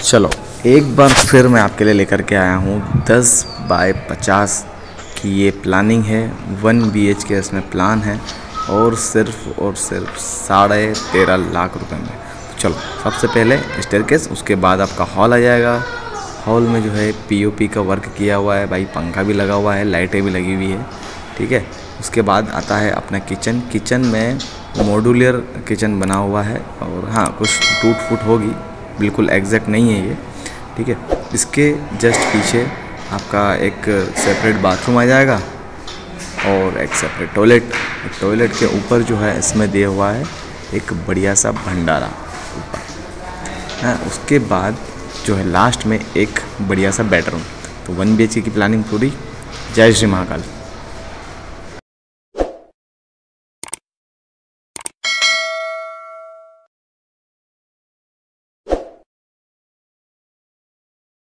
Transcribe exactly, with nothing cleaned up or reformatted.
चलो एक बार फिर मैं आपके लिए लेकर के आया हूँ दस बाय पचास की ये प्लानिंग है। वन बी एच के इसमें प्लान है और सिर्फ और सिर्फ साढ़े तेरह लाख रुपए में। तो चलो सबसे पहले स्टेयरकेस, उसके बाद आपका हॉल आ जाएगा। हॉल में जो है पी ओ पी का वर्क किया हुआ है भाई, पंखा भी लगा हुआ है, लाइटें भी लगी हुई है, ठीक है। उसके बाद आता है अपना किचन। किचन में मॉड्यूलर किचन बना हुआ है और हाँ कुछ टूट फूट होगी, बिल्कुल एग्जैक्ट नहीं है ये, ठीक है। इसके जस्ट पीछे आपका एक सेपरेट बाथरूम आ जाएगा और एक सेपरेट टॉयलेट। टॉयलेट के ऊपर जो है इसमें दिया हुआ है एक बढ़िया सा भंडारा ऊपर। हाँ उसके बाद जो है लास्ट में एक बढ़िया सा बेडरूम। तो वन बी एच के की प्लानिंग पूरी। जय श्री महाकाल।